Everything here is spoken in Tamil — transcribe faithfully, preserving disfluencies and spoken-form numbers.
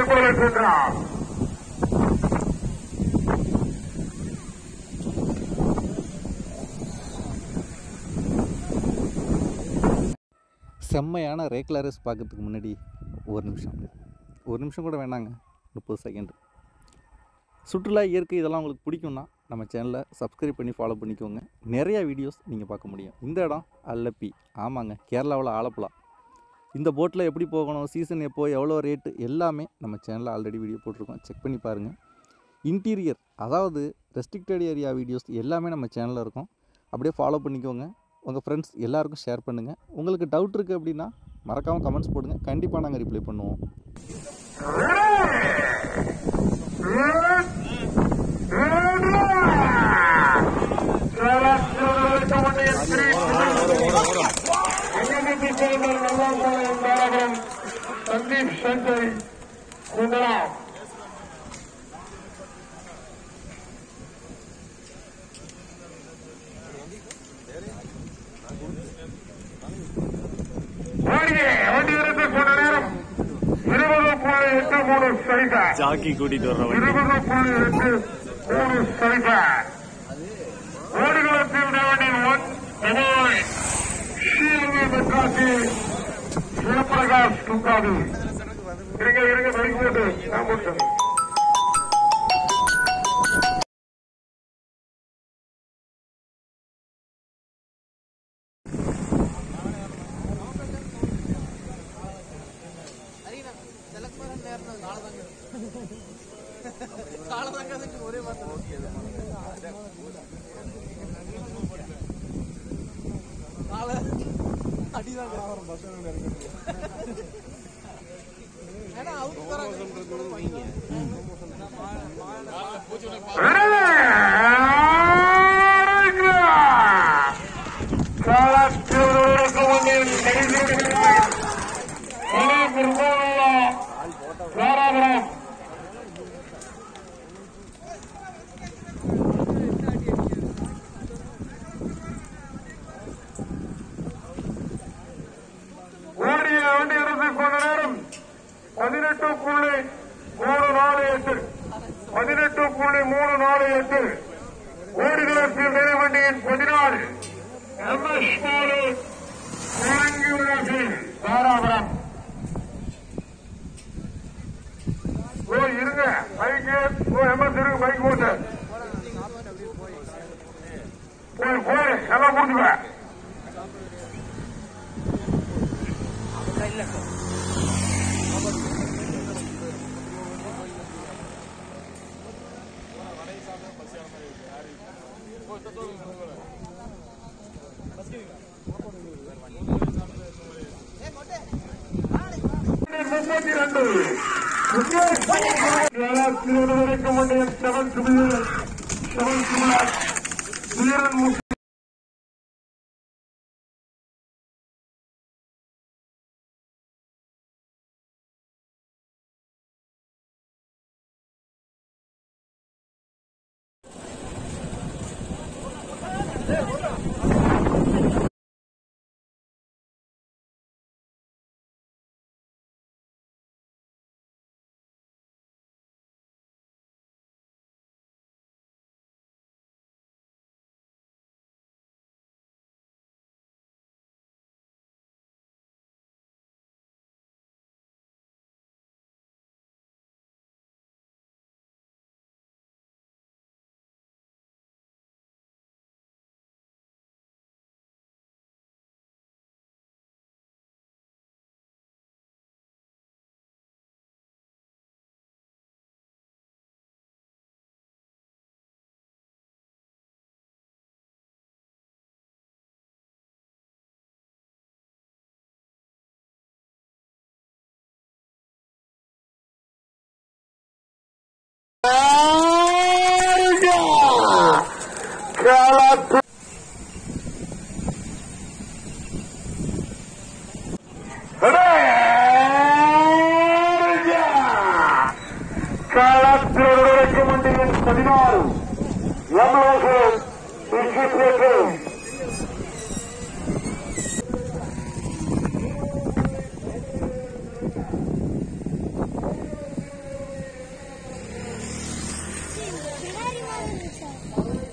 மேற்கொள்கின்றார். செம்மையான ரேக்லா ரேஸ் பார்க்கறதுக்கு முன்னாடி ஒரு நிமிஷம் ஒரு நிமிஷம் கூட வேணாங்க, முப்பது செகண்ட். சுற்றுலா, இயற்கை இதெல்லாம் உங்களுக்கு பிடிக்கும்னா நம்ம சேனலை சப்ஸ்கிரைப் பண்ணி ஃபாலோ பண்ணிக்கோங்க. நிறையா வீடியோஸ் நீங்கள் பார்க்க முடியும். இந்த இடம் அல்லப்பி, ஆமாங்க, கேரளாவில் ஆலப்புழா. இந்த போட்டில் எப்படி போகணும், சீசன் எப்போ, எவ்வளோ ரேட்டு, எல்லாமே நம்ம சேனலில் ஆல்ரெடி வீடியோ போட்டிருக்கோம், செக் பண்ணி பாருங்கள். இன்டீரியர், அதாவது ரெஸ்ட்ரிக்டட் ஏரியா வீடியோஸ் எல்லாமே நம்ம சேனலில் இருக்கும். அப்படியே ஃபாலோ பண்ணிக்கோங்க. உங்கள் ஃப்ரெண்ட்ஸ் எல்லாருக்கும் ஷேர் பண்ணுங்கள். உங்களுக்கு டவுட் இருக்குது அப்படின்னா மறக்காமல் கமெண்ட்ஸ் போடுங்க, கண்டிப்பாக நாங்கள் ரிப்ளை பண்ணுவோம். சந்தீப் சஞ்சய் குண்டலா ஜாக்கி கூட்டிட்டு வர்ற இருபது புள்ளி எட்டு மூணு சைபர் ஓடுகளத்தில் மெட்ராசி சிவபிரகாஷ் துக்காது. இருங்க இருங்க பைக் போட்டு நான் போட்டேன். ஒரே அடிதான் பதினெட்டு புள்ளி மூணு நாலு எட்டு பதினெட்டு புள்ளி மூணு நாலு எட்டு ஓடுகளத்தில் நிறைவண்டியின் பதினாறு எம் எஸ் நாலு தாராபுரம். ஓ இருங்க பைக்கு ஓ எம் எஸ் இருக்கு பைக் போட்டு போய் போய் எல்லாம் முடிஞ்சுக்க. முப்பத்தி ரெண்டு செவன் செவன் வீரன் பதினாறு பின்னாடி மாதிரி